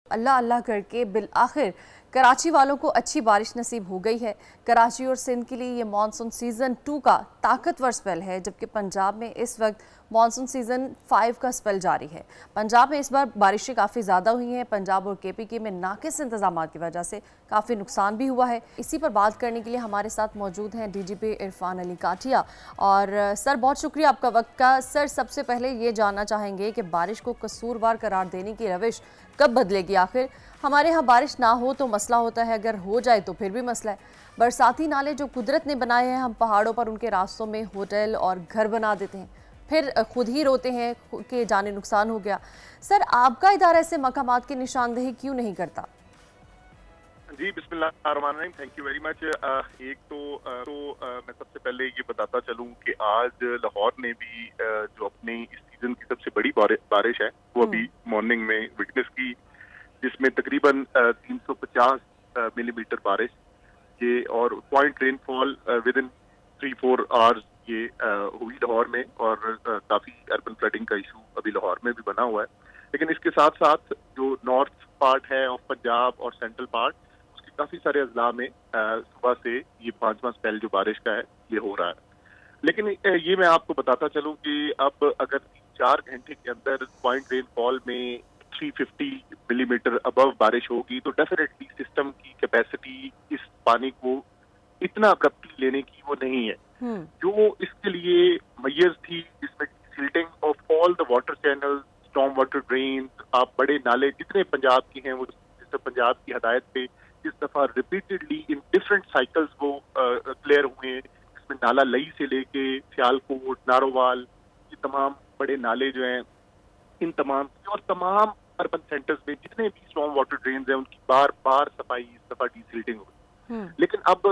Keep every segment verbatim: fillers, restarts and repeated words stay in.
अल्लाह अल्लाह करके बिलआखिर कराची वालों को अच्छी बारिश नसीब हो गई है। कराची और सिंध के लिए ये मानसून सीज़न टू का ताकतवर स्पेल है, जबकि पंजाब में इस वक्त मानसून सीज़न फाइव का स्पेल जारी है। पंजाब में इस बार बारिशें काफ़ी ज़्यादा हुई हैं। पंजाब और के पी के में नाकिस इंतजाम की वजह से काफ़ी नुकसान भी हुआ है। इसी पर बात करने के लिए हमारे साथ मौजूद हैं D G P Irfan Ali Kathia. और सर, बहुत शुक्रिया आपका वक्त का। सर, सबसे पहले ये जानना चाहेंगे कि बारिश को कसूरवार करार देने की रविश कब बदलेगी? आखिर हमारे यहाँ बारिश ना हो तो मसला होता है, अगर हो जाए तो फिर भी मसला है। बरसाती नाले जो कुदरत ने बनाए हैं, हम पहाड़ों पर उनके रास्तों में होटल और घर बना देते हैं, फिर खुद ही रोते हैं कि जाने नुकसान हो गया। सर, आपका इदारा ऐसे मकामात की निशानदेही क्यों नहीं करता? जी, बिस्मिल्लाहिर्रहमानिर्रहीम, थैंक यू वेरी मच। एक तो तो मैं सबसे पहले ये बताता चलूं कि आज लाहौर ने भी जो अपने इस सीजन की सबसे बड़ी बारिश है वो अभी मॉर्निंग में विटनेस की, जिसमें तकरीबन तीन सौ पचास मिलीमीटर बारिश ये और point rainfall within three four hours ये हुई लाहौर में। और काफ़ी अर्बन फ्लडिंग का इशू अभी लाहौर में भी बना हुआ है। लेकिन इसके साथ साथ जो नॉर्थ पार्ट है ऑफ पंजाब और सेंट्रल पार्ट, उसके काफ़ी सारे अजला में सुबह से ये पाँचवा स्पेल जो बारिश का है ये हो रहा है। लेकिन ये मैं आपको बताता चलूँ कि अब अगर चार घंटे के अंदर पॉइंट रेनफॉल में तीन सौ पचास मिलीमीटर अबव बारिश होगी तो डेफिनेटली सिस्टम की कैपेसिटी इस पानी को इतना अब्रप्टली लेने की वो नहीं है जो इसके लिए मैयर्स थी। इसमें silting of all the water channel, storm water drain, आप बड़े नाले जितने पंजाब के हैं वो पंजाब की हदायत पे इस दफा रिपीटेडली इन डिफरेंट साइकिल्स वो क्लियर हुए। इसमें नाला लई से लेके सियालकोट, नारोवाल, ये तमाम बड़े नाले जो हैं इन तमाम और तमाम अर्बन सेंटर्स में जितने भी स्टॉर्म वाटर ड्रेन्स हैं उनकी बार बार सफाई इस दफा डीसिल्टिंग हुई। लेकिन अब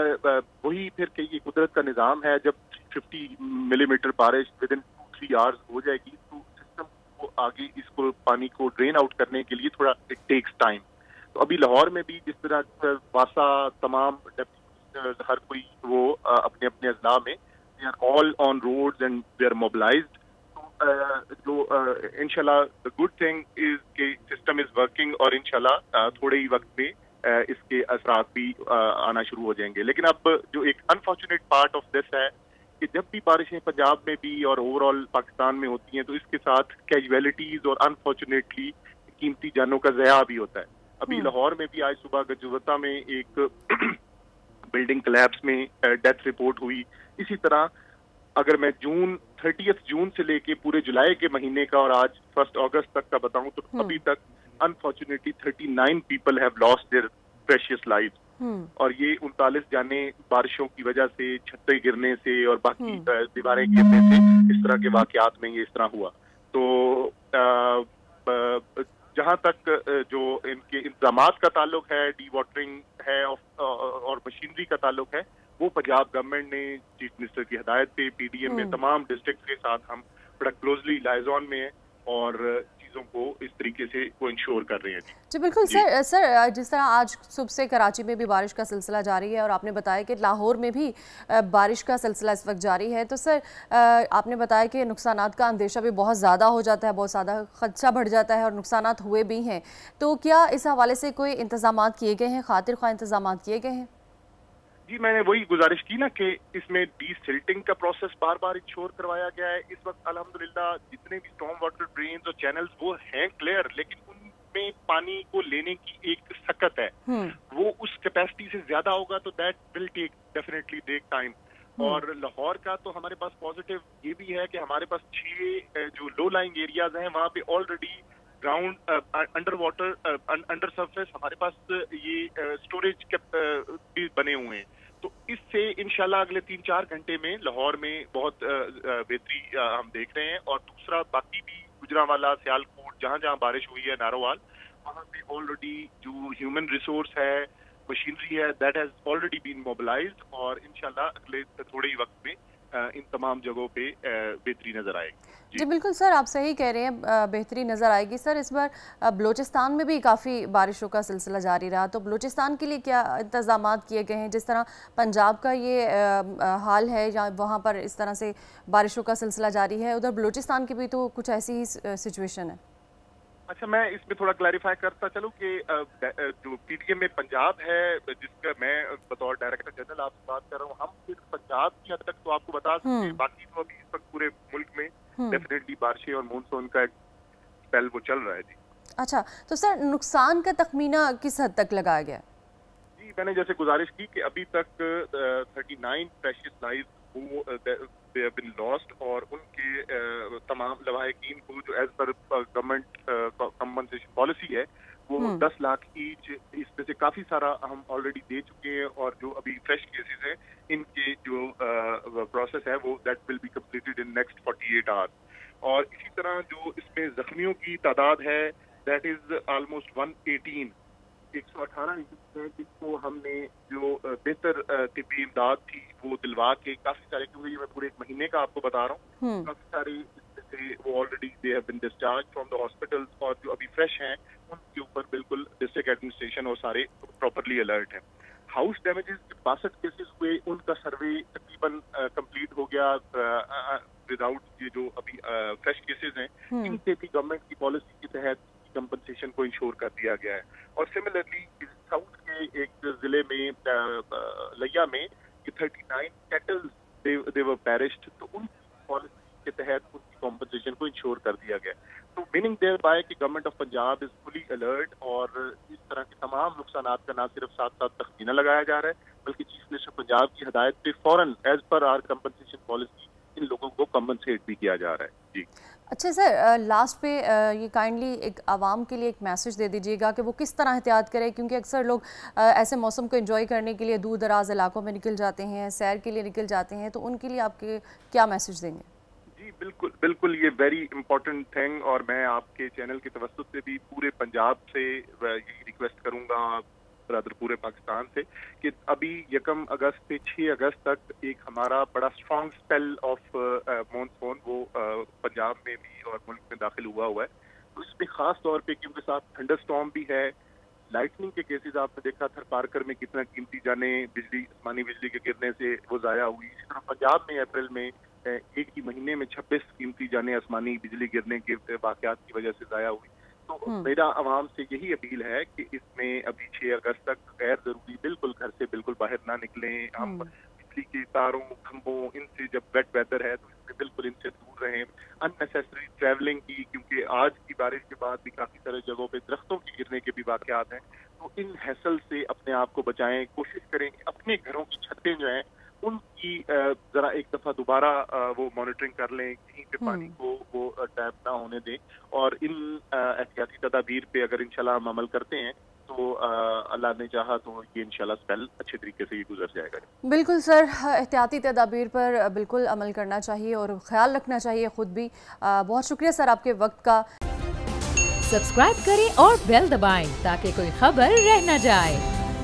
वही फिर कि ये कुदरत का निज़ाम है, जब पचास मिलीमीटर बारिश within two three hours हो जाएगी तो सिस्टम को आगे इसको पानी को ड्रेन आउट करने के लिए थोड़ा इट टेक्स टाइम। तो अभी लाहौर में भी जिस तरह वासा तमाम हर कोई वो अपने अपने अजला में they are all on roads and they are mobilized. जो इंशाल्लाह द गुड थिंग इज के सिस्टम इज वर्किंग और इंशाल्लाह थोड़े ही वक्त में इसके असरात भी आना शुरू हो जाएंगे। लेकिन अब जो एक अनफॉर्चुनेट पार्ट ऑफ दिस है कि जब भी बारिशें पंजाब में भी और ओवरऑल पाकिस्तान में होती हैं तो इसके साथ कैजुअलिटीज और अनफॉर्चुनेटली कीमती जानों का ज़या भी होता है। अभी लाहौर में भी आज सुबह गजुवता में एक बिल्डिंग कोलैप्स में डेथ रिपोर्ट हुई। इसी तरह अगर मैं जून थर्टियथ जून से लेके पूरे जुलाई के महीने का और आज फर्स्ट अगस्त तक का बताऊं तो अभी तक unfortunately thirty nine people have lost their precious life. और ये उनतालीस जाने बारिशों की वजह से, छत्ते गिरने से और बाकी दीवारें गिरने से इस तरह के वाकयात में ये इस तरह हुआ। तो जहां तक जो इनके इंतजामात का ताल्लुक है, डी वाटरिंग है और मशीनरी का ताल्लुक है, वो पंजाब गवर्नमेंट ने चीफ मिनिस्टर की हदायत पे पीडीएम में तमाम डिस्ट्रिक्ट के साथ हम बड़ा क्लोजली लाइजॉन में हैं और चीज़ों को इस तरीके से वो इंश्योर कर रहे हैं। जी बिल्कुल सर। सर, जिस तरह आज सुबह से कराची में भी बारिश का सिलसिला जारी है और आपने बताया कि लाहौर में भी बारिश का सिलसिला इस वक्त जारी है, तो सर आपने बताया कि नुकसानात का अंदेशा भी बहुत ज़्यादा हो जाता है, बहुत ज़्यादा खदशा बढ़ जाता है और नुकसानात हुए भी हैं। तो क्या इस हवाले से कोई इंतजामात किए गए हैं, खातिर ख्वाह इंतजामात किए गए हैं? जी, मैंने वही गुजारिश की ना कि इसमें डीसिल्टिंग का प्रोसेस बार बार इंश्योर करवाया गया है। इस वक्त अल्हम्दुलिल्लाह जितने भी स्टॉर्म वाटर ड्रेन्स और चैनल्स वो हैं क्लियर, लेकिन उनमें पानी को लेने की एक सकत है, वो उस कैपेसिटी से ज्यादा होगा तो that will take definitely take time. और लाहौर का तो हमारे पास पॉजिटिव ये भी है कि हमारे पास छह जो लो लाइंग एरियाज हैं वहाँ पे already ground under water under surface हमारे पास ये स्टोरेज भी बने हुए हैं। तो इससे इंशाल्लाह अगले तीन चार घंटे में लाहौर में बहुत बेहतरी हम देख रहे हैं। और दूसरा बाकी भी गुजरांवाला, सियालकोट, जहाँ जहाँ बारिश हुई है, नारोवाल, वहाँ पे ऑलरेडी जो ह्यूमन रिसोर्स है, मशीनरी है, that has already been mobilized और इंशाल्लाह अगले थोड़े ही वक्त में इन तमाम जगहों पे बेहतरी नजर आएगी। जी, जी बिल्कुल सर, आप सही कह रहे हैं, बेहतरी नज़र आएगी। सर, इस बार बलूचिस्तान में भी काफ़ी बारिशों का सिलसिला जारी रहा, तो बलूचिस्तान के लिए क्या इंतजामात किए गए हैं? जिस तरह पंजाब का ये हाल है या वहाँ पर इस तरह से बारिशों का सिलसिला जारी है, उधर बलूचिस्तान की भी तो कुछ ऐसी ही सिचुएशन है। اچھا میں اس میں تھوڑا کلیریفائی کرتا چلوں کہ جو پی ٹی ایم میں پنجاب ہے جس کا میں بطور ڈائریکٹر جنرل آپ سے بات کر رہا ہوں، ہم صرف پنجاب کی حد تک تو آپ کو بتا سکتے ہیں، باقی تو ابھی اس وقت پورے ملک میں ڈیفینیٹلی بارشیں اور مونسون کا ایک اسپیل وہ چل رہا ہے. جی اچھا تو سر نقصان کا تخمینہ کس حد تک لگایا گیا؟ جی میں نے جیسے گزارش کی کہ ابھی تک تھرٹی نائن پریشیس لائف وہ they have been lost اور ان کے تمام لواحقین کو جو as per government compensation policy ہے وہ دس لاکھ ایچ، اس میں سے کافی سارا ہم آلریڈی دے چکے ہیں اور جو ابھی فریش کیسز ہیں ان کے جو پروسیس ہے وہ that will be completed in next forty eight hours. اور اسی طرح جو اس میں زخمیوں کی تعداد ہے that is almost one eighteen ایک سو اٹھارہ ہے جس کو ہم نے جو بہتر طبی امداد تھی وہ دلوا کے کافی سارے، کیونکہ میں پورے ایک مہینے کا آپ کو بتا رہا ہوں، کافی سارے اس سے وہ already they have been discharge from the hospital اور جو ابھی فریش ہیں ان کے اوپر بالکل ڈسٹرکٹ ایڈمنسٹریشن اور سارے پراپرلی الرٹ ہیں. ہاؤس ڈیمیجز جو باسٹھ کیسز ہوئے ان کا سروے تقریباً کمپلیٹ ہو گیا وداؤٹ یہ جو ابھی فریش کیسز ہیں ان سے بھی گورنمنٹ کی پالیسی کے تحت کمپنسیشن کو انشور کر دیا گیا ہے. اور سملرلی ساؤتھ کے ایک ضلع میں لیا میں thirty nine cattles they were perished, تو ان کی پالیسی کے تحت ان کی کمپنسیشن کو انشور کر دیا گیا. تو میننگ دیر بائی کہ government of Punjab is fully alert اور اس طرح کے تمام نقصانات کا نہ صرف ساتھ ساتھ تخمینہ لگایا جا رہا ہے بلکہ چیف منسٹر پنجاب کی ہدایت پہ فوراً as per our compensation policy ان لوگوں کو کمپنسیٹ بھی کیا جا رہا ہے. جی اچھا سر، لاسٹ پہ یہ کائنڈلی ایک عوام کے لیے ایک میسج دے دیجیے گا کہ وہ کس طرح احتیاط کرے، کیونکہ اکثر لوگ ایسے موسم کو انجوائے کرنے کے لیے دور دراز علاقوں میں نکل جاتے ہیں، سیر کے لیے نکل جاتے ہیں، تو ان کے لیے آپ کے کیا میسج دیں گے؟ جی بالکل بالکل یہ ویری امپورٹنٹ تھنگ، اور میں آپ کے چینل کے توسط سے بھی پورے پنجاب سے یہی ریکویسٹ کروں گا، برادر پورے پاکستان سے، کہ ابھی یکم اگست سے چھ اگست تک ایک ہمارا بڑا اسٹرانگ اسپیل آف مونسون وہ پنجاب میں بھی اور ملک میں داخل ہوا ہوا ہے. تو اس میں خاص طور پہ کیونکہ ساتھ تھنڈر اسٹارم بھی ہے، لائٹننگ کے کیسز آپ نے دیکھا تھر پارکر میں کتنا قیمتی جانیں بجلی آسمانی بجلی کے گرنے سے وہ ضائع ہوئی. اسی طرح پنجاب میں اپریل میں ایک ہی مہینے میں چھبیس قیمتی جانیں آسمانی بجلی گرنے کے واقعات کی وجہ سے ضائع ہوئی. تو میرا عوام سے یہی اپیل ہے کہ اس میں ابھی چھ اگست تک غیر ضروری بالکل گھر سے بالکل باہر نہ نکلیں. ہم بجلی کے تاروں کھمبوں ان سے جب ویٹ ویدر ہے تو اس میں بالکل ان سے دور رہیں. ان نیسیسری ٹریولنگ کی، کیونکہ آج کی بارش کے بعد بھی کافی سارے جگہوں پہ درختوں کے گرنے کے بھی واقعات ہیں، تو ان ہیسل سے اپنے آپ کو بچائیں. کوشش کریں کہ اپنے گھروں کی چھتیں جو ہیں ان کی ذرا ایک دفعہ دوبارہ وہ مانیٹرنگ کر لیں، کہیں پہ پانی کو وہ ٹیپ نہ ہونے دیں. اور ان احتیاطی تدابیر پہ اگر انشاءاللہ ہم عمل کرتے ہیں تو اللہ نے چاہا تو یہ انشاءاللہ اسپیل اچھے طریقے سے یہ گزر جائے گا. بالکل سر، احتیاطی تدابیر پر بالکل عمل کرنا چاہیے اور خیال رکھنا چاہیے خود بھی. بہت شکریہ سر آپ کے وقت کا. سبسکرائب کریں اور بیل دبائیں تاکہ کوئی خبر رہ نہ جائے.